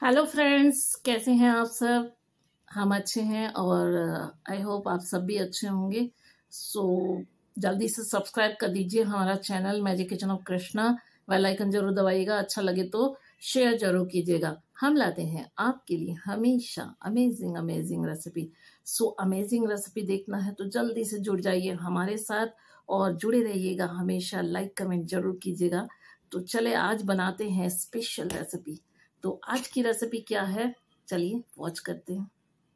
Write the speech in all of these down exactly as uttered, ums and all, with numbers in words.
Hello friends, कैसे हैं आप सब। हम अच्छे हैं और आई होप आप सब भी अच्छे होंगे। सो so, जल्दी से सब्सक्राइब कर दीजिए हमारा channel magic kitchen of Krishna. Bell icon जरूर दबाइएगा, अच्छा लगे तो शेयर जरूर कीजिएगा। हम लाते हैं आपके लिए हमेशा amazing amazing recipe. So amazing recipe देखना है तो जल्दी से जुड़ जाइए हमारे साथ और जुड़े रहिएगा हमेशा। लाइक कमेंट जरूर कीजिएगा। तो चले आज बनाते हैं स्पेशल रेसिपी। तो आज की रेसिपी क्या है, चलिए वॉच करते हैं।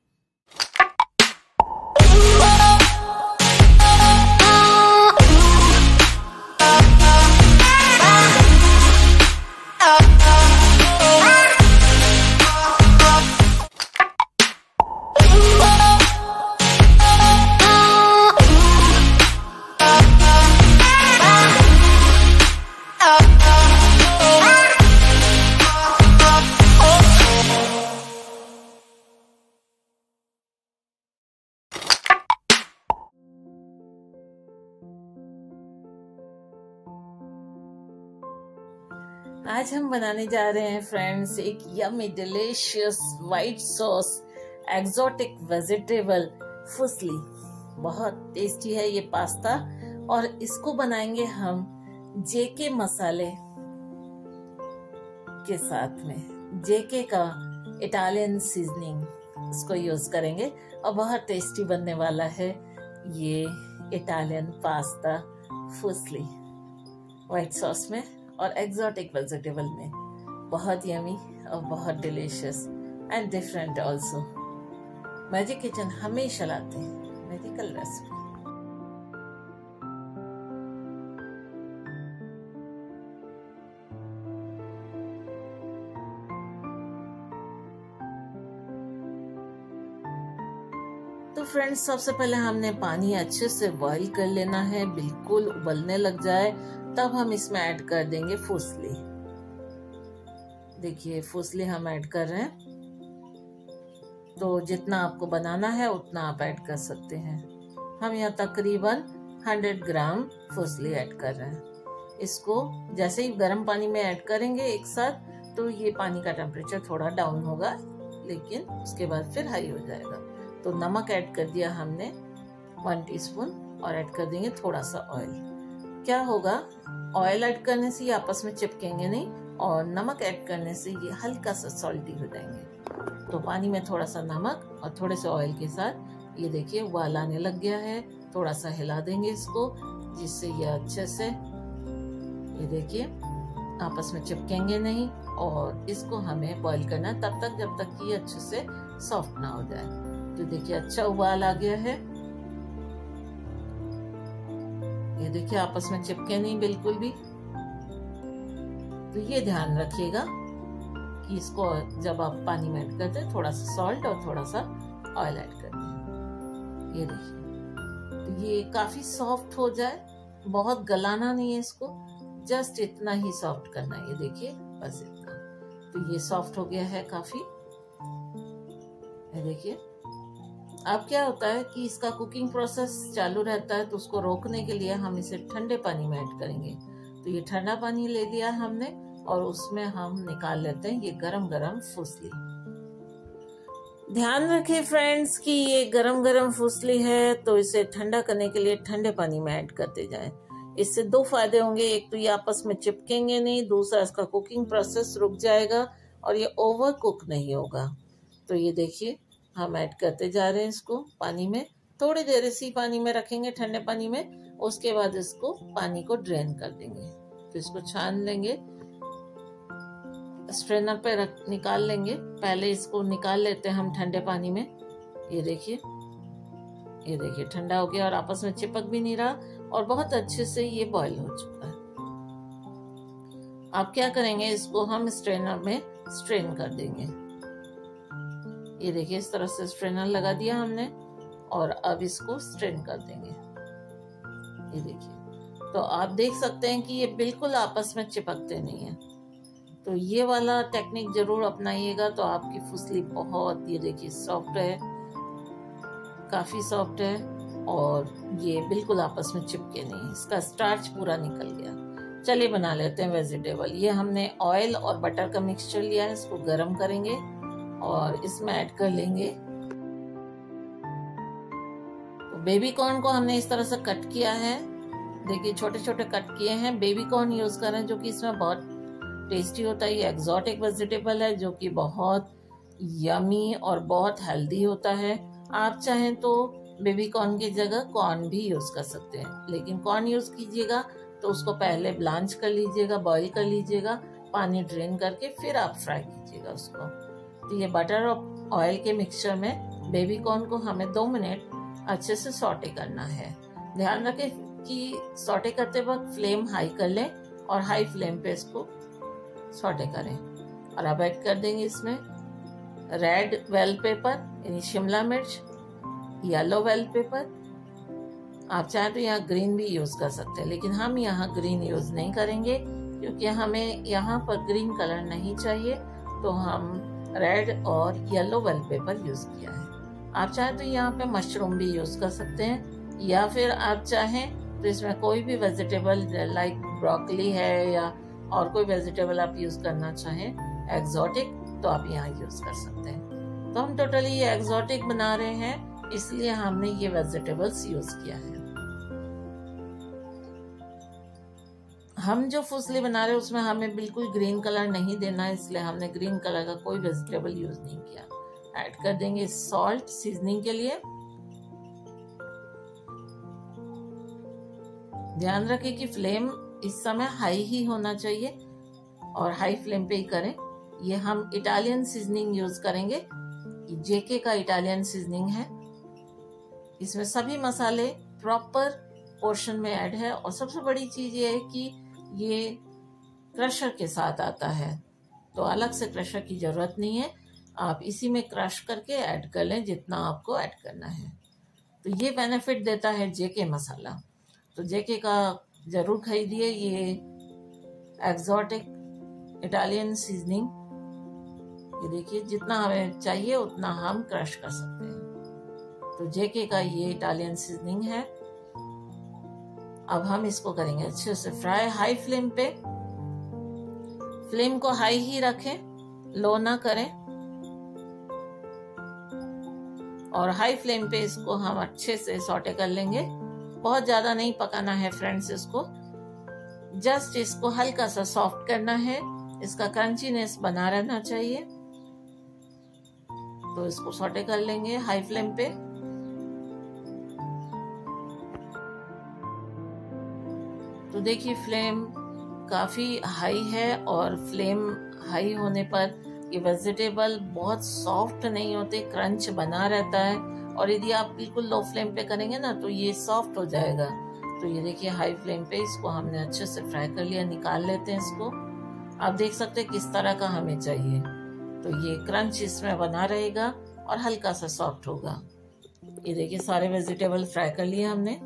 आज हम बनाने जा रहे हैं फ्रेंड्स एक yummy delicious white sauce exotic vegetable fusilli. बहुत टेस्टी है ये पास्ता और इसको बनाएंगे हम जेके मसाले के साथ में। जेके का इटालियन सीजनिंग इसको यूज करेंगे और बहुत टेस्टी बनने वाला है ये Italian pasta fusilli white sauce में और एक्सोटिक वेजिटेबल में। बहुत यमी और बहुत delicious and different also. Magic kitchen हमेशा लाते हैं मेडिकल रेसिपी। तो फ्रेंड्स, सबसे पहले हमने पानी अच्छे से बॉईल कर लेना है, बिल्कुल उबलने लग जाए तब हम इसमें ऐड कर देंगे फुसली। देखिए फुसली हम ऐड कर रहे हैं, तो जितना आपको बनाना है उतना आप ऐड कर सकते हैं। हम यहाँ तकरीबन सौ ग्राम फुसली ऐड कर रहे हैं। इसको जैसे ही गर्म पानी में ऐड करेंगे एक साथ तो ये पानी का टेम्परेचर थोड़ा डाउन होगा, लेकिन उसके बाद फिर हाई हो जाएगा। तो नमक ऐड कर दिया हमने वन टीस्पून और ऐड कर देंगे थोड़ा सा ऑयल। क्या होगा, ऑयल ऐड करने से ये आपस में चिपकेंगे नहीं और नमक ऐड करने से ये हल्का सा सॉल्टी हो जाएंगे। तो पानी में थोड़ा सा नमक और थोड़े से ऑयल के साथ ये देखिए उबाल आने लग गया है। थोड़ा सा हिला देंगे इसको जिससे ये अच्छे से ये देखिए आपस में चिपकेंगे नहीं। और इसको हमें बॉईल करना तब तक जब तक कि ये अच्छे से सॉफ्ट ना हो जाए। तो देखिए अच्छा उबाल आ गया है। ये देखिए आपस में चिपके नहीं बिल्कुल भी। तो ये ध्यान रखिएगा कि इसको जब आप पानी में ऐड करते हैं थोड़ा सा सॉल्ट और थोड़ा सा ऑयल ऐड कर दें। ये देखिए तो ये काफी सॉफ्ट हो जाए, बहुत गलाना नहीं है इसको, जस्ट इतना ही सॉफ्ट करना है। ये देखिए बस इतना। तो ये सॉफ्ट हो गया है काफी। ये देखिए अब क्या होता है कि इसका कुकिंग प्रोसेस चालू रहता है, तो उसको रोकने के लिए हम इसे ठंडे पानी में ऐड करेंगे। तो ये ठंडा पानी ले लिया हमने और उसमें हम निकाल लेते हैं ये गरम गरम फुसली। ध्यान रखें फ्रेंड्स कि ये गरम गरम फुसली है, तो इसे ठंडा करने के लिए ठंडे पानी में ऐड करते जाएं। इससे दो फायदे होंगे, एक तो ये आपस में चिपकेंगे नहीं, दूसरा इसका कुकिंग प्रोसेस रुक जाएगा और ये ओवर कुक नहीं होगा। तो ये देखिए हम ऐड करते जा रहे हैं इसको पानी में। थोड़ी देर इसी पानी में रखेंगे ठंडे पानी में, उसके बाद इसको पानी को ड्रेन कर देंगे। तो इसको छान लेंगे, स्ट्रेनर पे रख निकाल लेंगे। पहले इसको निकाल लेते हैं हम ठंडे पानी में। ये देखिए ये देखिए ठंडा हो गया और आपस में चिपक भी नहीं रहा और बहुत अच्छे से ये बॉईल हो चुका है। अब क्या करेंगे, इसको हम स्ट्रेनर में स्ट्रेन कर देंगे। ये देखिए इस तरह से स्ट्रेनर लगा दिया हमने और अब इसको स्ट्रेन कर देंगे। ये देखिए तो आप देख सकते हैं कि ये बिल्कुल आपस में चिपकते नहीं है। तो ये वाला टेक्निक जरूर अपनाइएगा तो आपकी फुसली बहुत, ये देखिए सॉफ्ट है, काफी सॉफ्ट है और ये बिल्कुल आपस में चिपके नहीं। इसका स्टार्च पूरा निकल गया। चलिए बना लेते हैं वेजिटेबल। ये हमने ऑयल और बटर का मिक्सचर लिया है, इसको गरम करेंगे और इसमें ऐड कर लेंगे। तो बेबी कॉर्न को हमने इस तरह से कट किया है, देखिए छोटे छोटे कट किए हैं। बेबी कॉर्न यूज करें जो कि इसमें बहुत टेस्टी होता है। ये एक्सोटिक वेजिटेबल है जो कि बहुत यमी और बहुत हेल्दी होता है। आप चाहें तो बेबी कॉर्न की जगह कॉर्न भी यूज कर सकते हैं, लेकिन कॉर्न यूज कीजिएगा तो उसको पहले ब्लांच कर लीजिएगा, बॉईल कर लीजिएगा, पानी ड्रेन करके फिर आप फ्राई कीजिएगा उसको। तो ये बटर और ऑयल के मिक्सचर में बेबी कॉर्न को हमें दो मिनट अच्छे से सॉटे करना है। ध्यान रखें कि सॉटे करते वक्त फ्लेम हाई कर लें और हाई फ्लेम पे इसको सॉटे करें। और अब ऐड कर देंगे इसमें रेड बेल पेपर यानी शिमला मिर्च, येलो बेल पेपर। आप चाहें तो यहाँ ग्रीन भी यूज कर सकते हैं, लेकिन हम यहाँ ग्रीन यूज नहीं करेंगे क्योंकि हमें यहाँ पर ग्रीन कलर नहीं चाहिए, तो हम रेड और येलो बेल पेपर यूज किया है। आप चाहें तो यहाँ पे मशरूम भी यूज कर सकते हैं, या फिर आप चाहें तो इसमें कोई भी वेजिटेबल लाइक ब्रोकली है या और कोई वेजिटेबल आप यूज करना चाहें एक्सोटिक, तो आप यहाँ यूज कर सकते हैं। तो हम टोटली ये एक्सोटिक बना रहे हैं, इसलिए हमने ये वेजिटेबल्स यूज किया है। हम जो फुसली बना रहे हैं उसमें हमें बिल्कुल ग्रीन कलर नहीं देना है, इसलिए हमने ग्रीन कलर का कोई वेजिटेबल यूज नहीं किया। ऐड कर देंगे सॉल्ट सीजनिंग के लिए। ध्यान रखें कि फ्लेम इस समय हाई ही होना चाहिए और हाई फ्लेम पे ही करें। ये हम इटालियन सीजनिंग यूज करेंगे, जेके का इटालियन सीजनिंग है। इसमें सभी मसाले प्रॉपर पोर्शन में ऐड है और सबसे बड़ी चीज ये है कि ये क्रशर के साथ आता है, तो अलग से क्रशर की जरूरत नहीं है। आप इसी में क्रश करके ऐड कर लें जितना आपको ऐड करना है। तो ये बेनिफिट देता है जेके मसाला, तो जेके का जरूर खरीदिए। ये एक्सोटिक इटालियन सीजनिंग, ये देखिए जितना हमें चाहिए उतना हम क्रश कर सकते हैं। तो जेके का ये इटालियन सीजनिंग है। अब हम इसको करेंगे अच्छे से फ्राई हाई फ्लेम पे। फ्लेम को हाई ही रखें, लो ना करें। और हाई फ्लेम पे इसको हम अच्छे से सॉटे कर लेंगे। बहुत ज्यादा नहीं पकाना है फ्रेंड्स इसको, जस्ट इसको हल्का सा सॉफ्ट करना है। इसका क्रंचीनेस बना रहना चाहिए, तो इसको सॉटे कर लेंगे हाई फ्लेम पे। तो देखिए फ्लेम काफी हाई है और फ्लेम हाई होने पर ये वेजिटेबल बहुत सॉफ्ट नहीं होते, क्रंच बना रहता है। और यदि आप बिल्कुल लो फ्लेम पे करेंगे ना तो ये सॉफ्ट हो जाएगा। तो ये देखिए हाई फ्लेम पे इसको हमने अच्छे से फ्राई कर लिया। निकाल लेते हैं इसको। आप देख सकते हैं किस तरह का हमें चाहिए, तो ये क्रंच इसमें बना रहेगा और हल्का सा सॉफ्ट होगा। ये देखिए सारे वेजिटेबल फ्राई कर लिए हमने।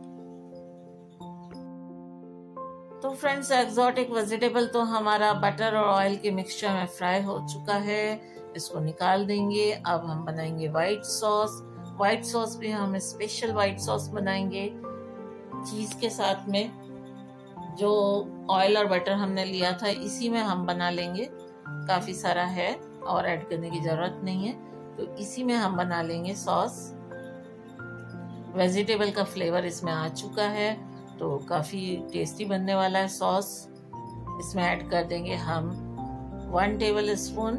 तो फ्रेंड्स एक्सोटिक वेजिटेबल तो हमारा बटर और ऑयल के मिक्सचर में फ्राई हो चुका है, इसको निकाल देंगे। अब हम बनाएंगे व्हाइट सॉस। व्हाइट सॉस भी हम स्पेशल व्हाइट सॉस बनाएंगे चीज के साथ में। जो ऑयल और बटर हमने लिया था इसी में हम बना लेंगे, काफी सारा है और ऐड करने की जरूरत नहीं है, तो इसी में हम बना लेंगे सॉस। वेजिटेबल का फ्लेवर इसमें आ चुका है, तो काफी टेस्टी बनने वाला है सॉस। इसमें ऐड कर देंगे हम one tablespoon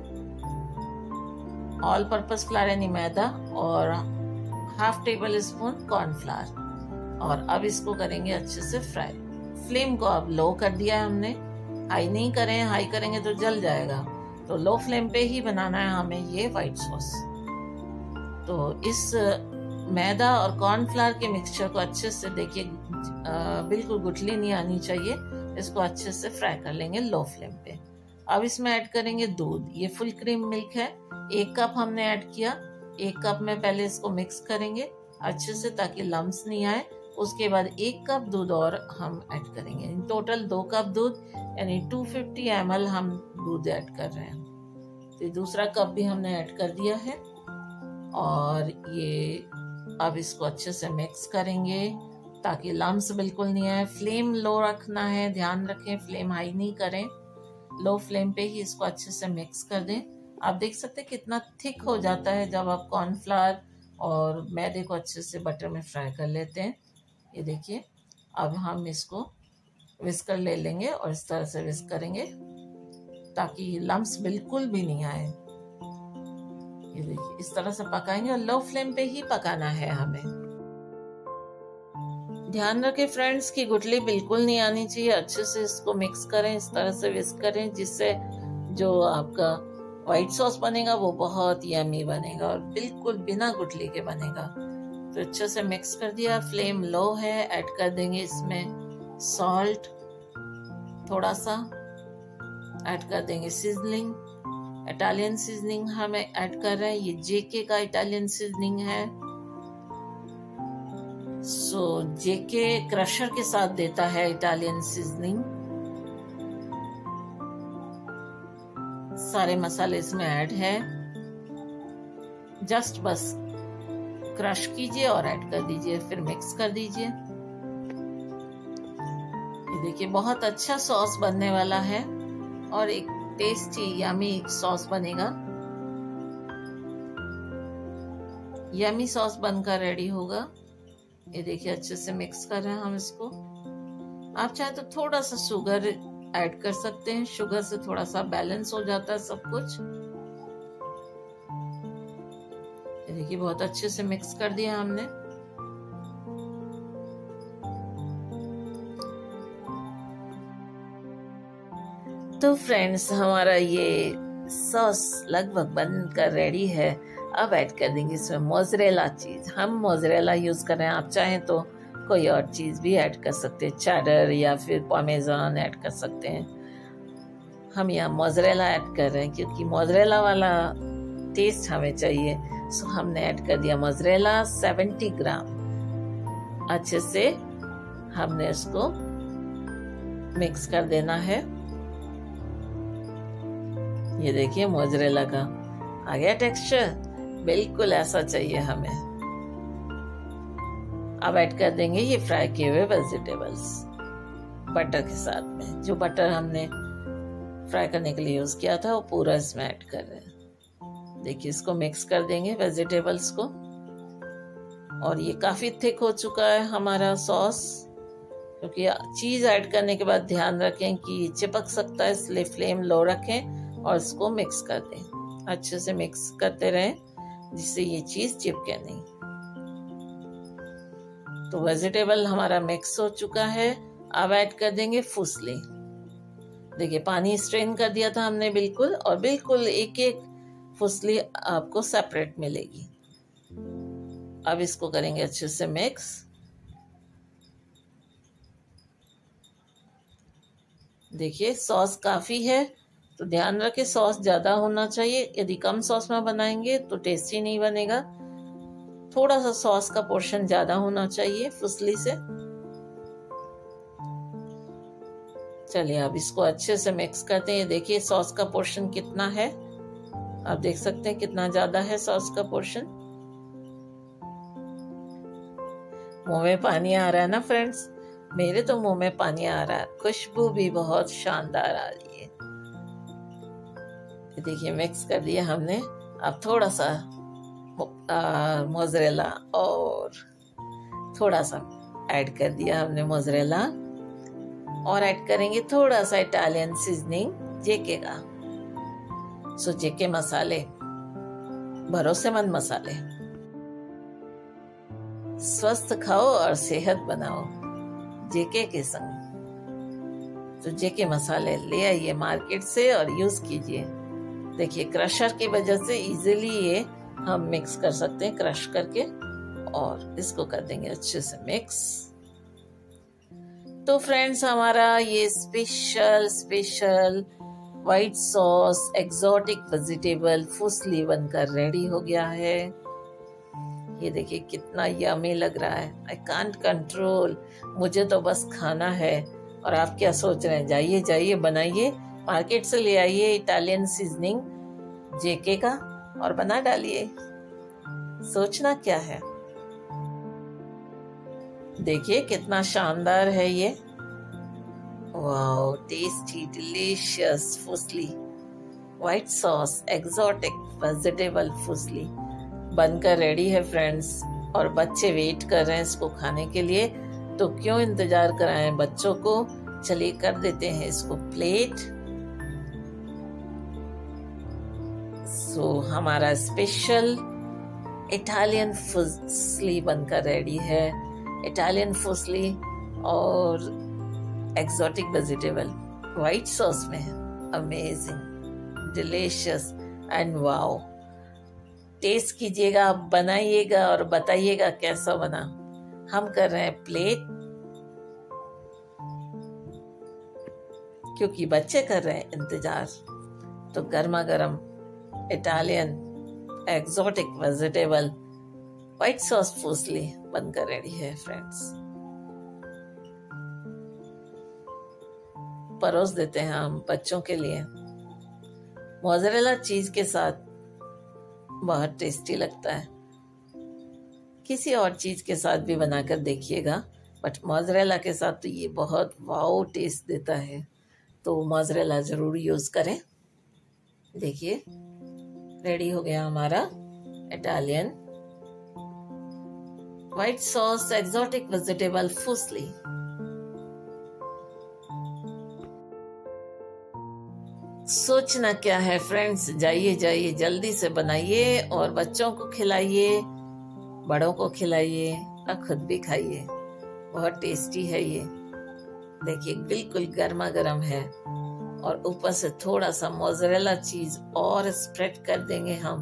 all purpose flour यानी मैदा और हाफ टेबल स्पून कॉर्नफ्लावर। और अब इसको करेंगे अच्छे से फ्राई। फ्लेम को अब लो कर दिया है हमने, हाई नहीं करें, हाई करेंगे तो जल जाएगा। तो लो फ्लेम पे ही बनाना है हमें ये व्हाइट सॉस। तो इस मैदा और कॉर्नफ्लावर के मिक्सचर को अच्छे से देखिए, बिल्कुल गुठली नहीं आनी चाहिए, इसको अच्छे से फ्राई कर लेंगे लो फ्लेम पे। अब इसमें ऐड करेंगे दूध। ये फुल क्रीम मिल्क है, एक कप हमने ऐड किया। एक कप में पहले इसको मिक्स करेंगे अच्छे से ताकि लम्स नहीं आए। उसके बाद एक कप दूध और हम ऐड करेंगे। टोटल दो कप दूध यानी दो सौ पचास एम एल हम दूध ऐड कर रहे हैं। तो दूसरा कप भी हमने ऐड कर दिया है और ये अब इसको अच्छे से मिक्स करेंगे ताकि लम्स बिल्कुल नहीं आए। फ्लेम लो रखना है, ध्यान रखें, फ्लेम हाई नहीं करें, लो फ्लेम पे ही इसको अच्छे से मिक्स कर दें। आप देख सकते हैं कितना थिक हो जाता है जब आप कॉर्नफ्लावर और मैदे को अच्छे से बटर में फ्राई कर लेते हैं। ये देखिए, अब हम इसको विस्कर ले लेंगे और इस तरह से विस्क करेंगे ताकि लम्स बिल्कुल भी नहीं आए। ये देखिए, इस तरह से पकाएंगे और लो फ्लेम पे ही पकाना है हमें। ध्यान रखें फ्रेंड्स कि गुठली बिल्कुल नहीं आनी चाहिए। अच्छे से इसको मिक्स करें, इस तरह से विस्क करें जिससे जो आपका व्हाइट सॉस बनेगा वो बहुत यमी बनेगा और बिल्कुल बिना गुठली के बनेगा। तो अच्छे से मिक्स कर दिया, फ्लेम लो है। ऐड कर देंगे इसमें सॉल्ट थोड़ा सा, ऐड कर देंगे सीजनिंग, इटालियन सीजनिंग हम ऐड कर रहे हैं। ये जेके का इटालियन सीजनिंग है। सो जेके क्रशर के साथ देता है इटालियन सीजनिंग। सारे मसाले इसमें ऐड है, जस्ट बस क्रश कीजिए और ऐड कर दीजिए, फिर मिक्स कर दीजिए। ये देखिए, बहुत अच्छा सॉस बनने वाला है और एक टेस्टी यमी सॉस बनेगा। यमी सॉस बनकर रेडी होगा। ये देखिए, अच्छे से मिक्स कर रहे हैं हम इसको। आप चाहे तो थोड़ा सा शुगर ऐड कर सकते हैं, शुगर से थोड़ा सा बैलेंस हो जाता है सब कुछ। ये देखिए, बहुत अच्छे से मिक्स कर दिया हमने। तो फ्रेंड्स, हमारा ये सॉस लगभग बनकर रेडी है। अब ऐड कर देंगे इसमें मोज़रेला चीज। हम मोज़रेला यूज कर रहे हैं, आप चाहें तो कोई और चीज भी ऐड कर सकते हैं, चेडर या फिर पार्मेजान ऐड कर सकते हैं। हम यहाँ मोज़रेला ऐड कर रहे हैं क्योंकि मोज़रेला वाला टेस्ट हमें चाहिए। सो हमने ऐड कर दिया मोज़रेला सत्तर ग्राम। अच्छे से हमने उसको मिक्स कर देना है। ये देखिए, मोज़रेला का आ गया टेक्सचर, बिल्कुल ऐसा चाहिए हमें। अब ऐड कर देंगे ये फ्राई किए हुए वेजिटेबल्स बटर के साथ में। जो बटर हमने फ्राई करने के लिए यूज किया था वो पूरा इसमें ऐड कर रहे हैं। देखिए, इसको मिक्स कर देंगे वेजिटेबल्स को। और ये काफी थिक हो चुका है हमारा सॉस, क्योंकि चीज ऐड करने के बाद ध्यान रखें कि चिपक सकता है, इसलिए फ्लेम लो रखें और इसको मिक्स कर दें। अच्छे से मिक्स करते रहें जिससे ये चीज चिपके नहीं। तो वेजिटेबल हमारा मिक्स हो चुका है। अब ऐड कर देंगे फुसली। देखिए, पानी स्ट्रेन कर दिया था हमने बिल्कुल, और बिल्कुल एक एक फुसली आपको सेपरेट मिलेगी। अब इसको करेंगे अच्छे से मिक्स। देखिए, सॉस काफी है तो ध्यान रखें सॉस ज्यादा होना चाहिए। यदि कम सॉस में बनाएंगे तो टेस्टी नहीं बनेगा। थोड़ा सा सॉस का पोर्शन ज्यादा होना चाहिए फुसली से। चलिए, अब इसको अच्छे से मिक्स करते हैं। देखिए, सॉस का पोर्शन कितना है, आप देख सकते हैं कितना ज्यादा है सॉस का पोर्शन। मुंह में पानी आ रहा है ना फ्रेंड्स, मेरे तो मुंह में पानी आ रहा है। खुशबू भी बहुत शानदार आ रही है। देखिए, मिक्स कर दिया हमने। अब थोड़ा सा मोज़रेला और थोड़ा सा ऐड कर दिया हमने मोज़रेला, और ऐड करेंगे थोड़ा सा इटालियन सीजनिंग जेके का। सो जेके मसाले भरोसेमंद मसाले। स्वस्थ खाओ और सेहत बनाओ जेके के संग। तो जेके मसाले ले आइए मार्केट से और यूज कीजिए। देखिए, क्रशर की वजह से इजीली ये हम मिक्स कर सकते हैं, क्रश करके, और इसको कर देंगे अच्छे से मिक्स। तो फ्रेंड्स, हमारा ये special special white sauce exotic vegetable fusilli बनकर रेडी हो गया है। ये देखिए कितना यमी लग रहा है। आई कांट कंट्रोल, मुझे तो बस खाना है। और आप क्या सोच रहे हैं? जाइए जाइए बनाइए, मार्केट से ले आइए इटालियन सीजनिंग जेके का और बना डालिए। सोचना क्या है। देखिए कितना शानदार है ये। Wow, tasty delicious fusilli, white sauce exotic vegetable fusilli बनकर रेडी है फ्रेंड्स। और बच्चे वेट कर रहे हैं इसको खाने के लिए, तो क्यों इंतजार कराएं बच्चों को। चलिए कर देते हैं इसको प्लेट। सो so, हमारा स्पेशल इटालियन फुसली बनकर रेडी है। इटालियन फुसली और एक्सोटिक वेजिटेबल व्हाइट सॉस में है। Amazing, delicious and wow. Taste कीजिएगा, बनाइएगा और बताइएगा कैसा बना। हम कर रहे हैं प्लेट क्योंकि बच्चे कर रहे हैं इंतजार। तो गर्मा गर्म Italian exotic vegetable white sauce fusilli बनकर रेडी है फ्रेंड्स। परोस देते हैं हम बच्चों के लिए। मोज़रेला चीज के साथ बहुत टेस्टी लगता है। किसी और चीज के साथ भी बनाकर देखिएगा, बट मोज़रेला के साथ तो ये बहुत वाओ टेस्ट देता है। तो मोज़रेला जरूर यूज करें। देखिए रेडी हो गया हमारा Italian white sauce exotic vegetable fusilli. सोचना क्या है फ्रेंड्स, जाइए जाइए जल्दी से बनाइए और बच्चों को खिलाइए, बड़ों को खिलाइए और खुद भी खाइए। बहुत टेस्टी है ये। देखिए बिल्कुल गर्मा गर्म है और ऊपर से थोड़ा सा मोज़रेला चीज और स्प्रेड कर देंगे हम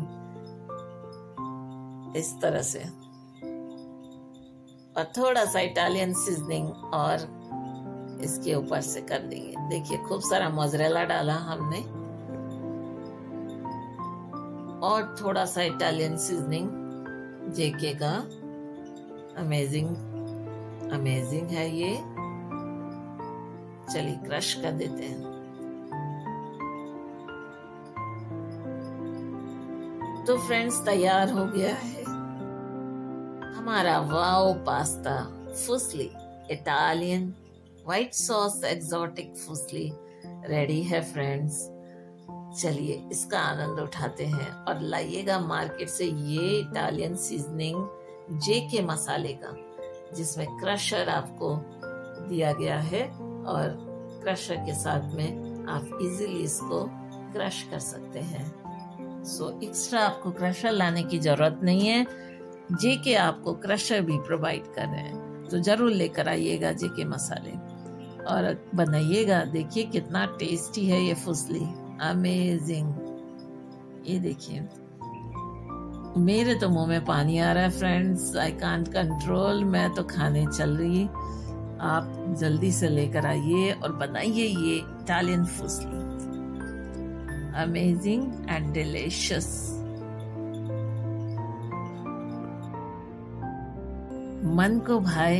इस तरह से, और थोड़ा सा इटालियन सीजनिंग और इसके ऊपर से कर देंगे। देखिए खूब सारा मोज़रेला डाला हमने और थोड़ा सा इटालियन सीजनिंग जेके का। अमेजिंग अमेजिंग है ये। चलिए क्रश कर देते हैं। तो फ्रेंड्स तैयार हो गया है हमारा wow pasta fusilli Italian white sauce exotic fusilli ready है फ्रेंड्स। चलिए इसका आनंद उठाते हैं और लाइएगा मार्केट से ये इटालियन सीजनिंग जे के मसाले का, जिसमें क्रशर आपको दिया गया है और क्रशर के साथ में आप इजीली इसको क्रश कर सकते हैं। सो एक्स्ट्रा आपको क्रशर लाने की जरूरत नहीं है। जे के आपको क्रशर भी प्रोवाइड कर रहे हैं, तो जरूर लेकर आइएगा जे के मसाले और बनाइएगा। देखिए कितना टेस्टी है ये फुसली। अमेजिंग। ये देखिए मेरे तो मुंह में पानी आ रहा है फ्रेंड्स, आई कांट कंट्रोल। मैं तो खाने चल रही। आप जल्दी से लेकर आइए और बनाइए ये Italian fusilli. Amazing and delicious. मन को भाए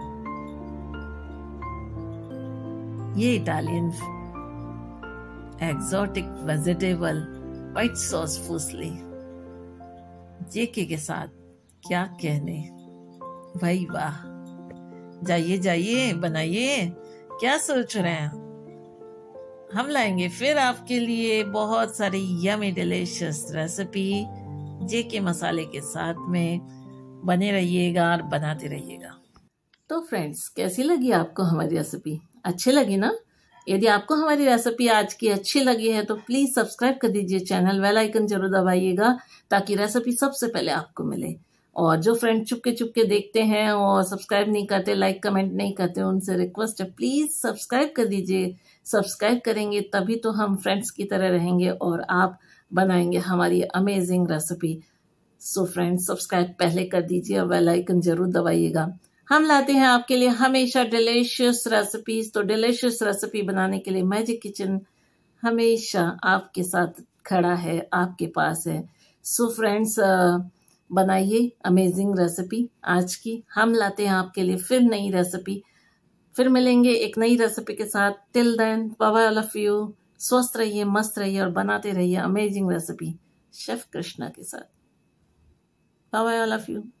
ये Italian exotic vegetable white sauce fusilli जेके के साथ क्या कहने। भाई वाह, जाइए जाइए बनाइए। क्या सोच रहे हैं, हम लाएंगे फिर आपके लिए बहुत सारी यमी डिलीशियस रेसिपी जेके मसाले के साथ में। बने रहिएगा और बनाते रहिएगा। तो फ्रेंड्स कैसी लगी आपको हमारी रेसिपी? अच्छी लगी ना? यदि आपको हमारी रेसिपी आज की अच्छी लगी है तो प्लीज सब्सक्राइब कर दीजिए चैनल, बेल आइकन जरूर दबाइएगा ताकि रेसिपी सबसे पहले आपको मिले। और जो फ्रेंड चुपके चुपके देखते हैं और सब्सक्राइब नहीं करते, लाइक कमेंट नहीं करते, उनसे रिक्वेस्ट है प्लीज सब्सक्राइब कर दीजिए। सब्सक्राइब करेंगे तभी तो हम फ्रेंड्स की तरह रहेंगे और आप बनाएंगे हमारी amazing recipe. So friends subscribe पहले कर दीजिए और बेल आइकन जरूर दबाइएगा। हम लाते हैं आपके लिए हमेशा डिलीशियस रेसिपीज। तो डिलीशियस रेसिपी बनाने के लिए मैजिक किचन हमेशा आपके साथ खड़ा है, आपके पास है। सो फ्रेंड्स बनाइए अमेजिंग रेसिपी आज की। हम लाते हैं आपके लिए फिर नई रेसिपी। फिर मिलेंगे एक नई रेसिपी के साथ। Till then bye bye all of you. स्वस्थ रहिए, मस्त रहिए और बनाते रहिए अमेजिंग रेसिपी शेफ कृष्णा के साथ। Bye bye all of you.